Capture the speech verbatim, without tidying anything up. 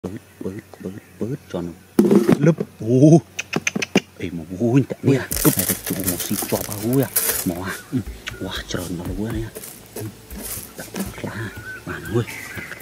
bớt bớt bớt bớt cho nó lấp ô ê mà vui tại nè cúp này chủ một xí cho ba vui à mỏ à wow trời nó vui này đặt lá mà nuôi